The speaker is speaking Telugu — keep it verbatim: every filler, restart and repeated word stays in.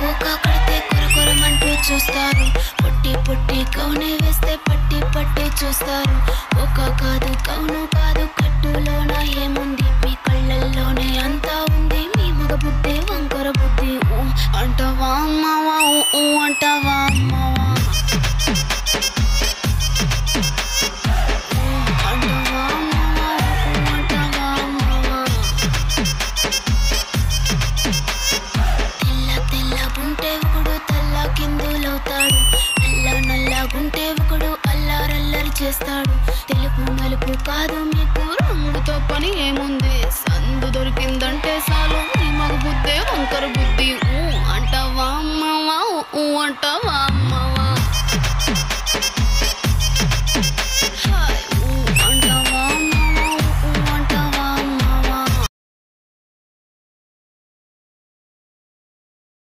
పోక కడితే కొరకొరమంటూ చూస్తారు. పొట్టి పొట్టి కౌనే వేస్తే పట్టి పట్టి చూస్తారు. ఒక కాదు కౌను కాదు కట్టులోన ఏముంది, మీ కళ్ళల్లోనే అంతా ఉంది. మీ మగ బుద్ధి వంకర బుద్ధి. ఊ అంటవా అమ్మవా, ఊ అంటవా అమ్మవా, అంటవా అమ్మవా, ఊ అంటవా అమ్మవా. తెల్ల తెల్లగుంటే ఒకడు తల్ల కిందులవుతాడు. నల్ల నల్లగుంటే ఒకడు అల్లారల్లరి చేస్తాడు. తెలుపు నలుపు కాదు మీకు రంగుతో పని ఏముంది, సందు దొరికిందంటే చాలు మీ మగ బుద్ధే వంకర బుద్ధి. ఊ అంటవా అమ్మవా, ఊ అంటవా.